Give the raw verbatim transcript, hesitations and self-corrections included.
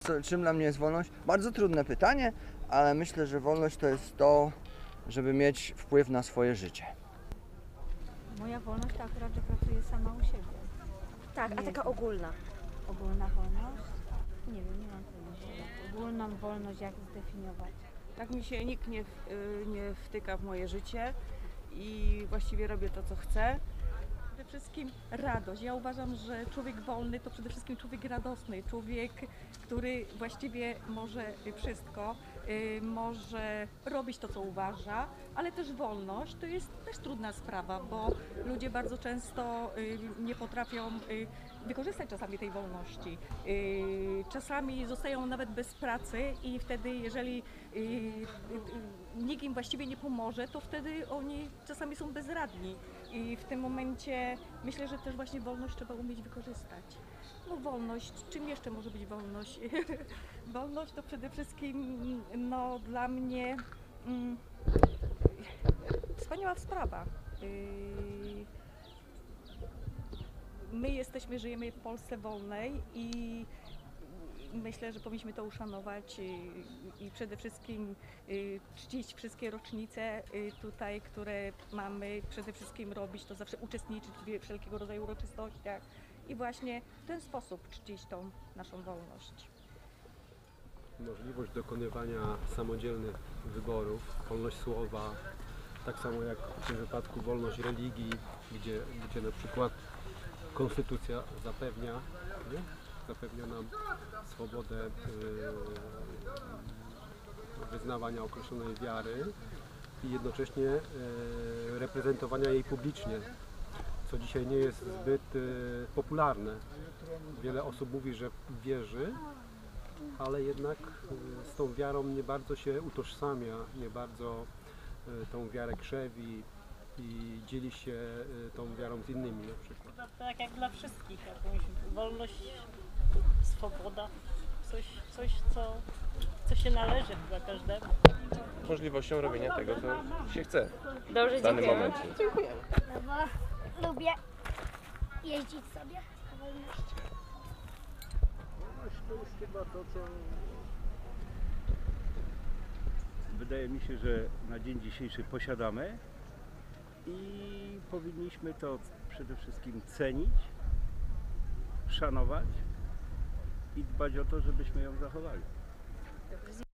co, czym dla mnie jest wolność? Bardzo trudne pytanie, ale myślę, że wolność to jest to, żeby mieć wpływ na swoje życie. Moja wolność to akurat, że pracuję sama u siebie. Tak, a Nie. taka ogólna. Ogólna wolność? Nie wiem, nie mam pojęcia. Ogólną wolność jak zdefiniować? Tak mi się nikt nie, w- y, nie wtyka w moje życie i właściwie robię to, co chcę. Przede wszystkim radość. Ja uważam, że człowiek wolny to przede wszystkim człowiek radosny, człowiek, który właściwie może wszystko, y, może robić to, co uważa, ale też wolność to jest też trudna sprawa, bo ludzie bardzo często y, nie potrafią y, wykorzystać czasami tej wolności. Y, Czasami zostają nawet bez pracy i wtedy, jeżeli y, y, y, nikt im właściwie nie pomoże, to wtedy oni czasami są bezradni. I w tym momencie myślę, że też właśnie wolność trzeba umieć wykorzystać. No wolność, czym jeszcze może być wolność? Wolność to przede wszystkim no, dla mnie mm, wspaniała sprawa. Yy, My jesteśmy, żyjemy w Polsce wolnej i myślę, że powinniśmy to uszanować i, i przede wszystkim y, czcić wszystkie rocznice y, tutaj, które mamy. Przede wszystkim robić to zawsze, uczestniczyć w wszelkiego rodzaju uroczystościach i właśnie w ten sposób czcić tą naszą wolność. Możliwość dokonywania samodzielnych wyborów, wolność słowa, tak samo jak w tym wypadku wolność religii, gdzie, gdzie na przykład konstytucja zapewnia, nie? zapewnia nam swobodę yy, wyznawania określonej wiary i jednocześnie yy, reprezentowania jej publicznie, co dzisiaj nie jest zbyt yy, popularne. Wiele osób mówi, że wierzy, ale jednak yy, z tą wiarą nie bardzo się utożsamia, nie bardzo yy, tą wiarę krzewi i dzieli się yy, tą wiarą z innymi na przykład. Chyba tak jak dla wszystkich, jakąś wolność, swoboda, coś, coś co, co się należy dla każdego. Możliwością robienia tego, co się chce Dobrze, w danym dziękujemy. momencie. No bo lubię jeździć sobie na wolności. To jest chyba to, co wydaje mi się, że na dzień dzisiejszy posiadamy i powinniśmy to przede wszystkim cenić, szanować i dbać o to, żebyśmy ją zachowali.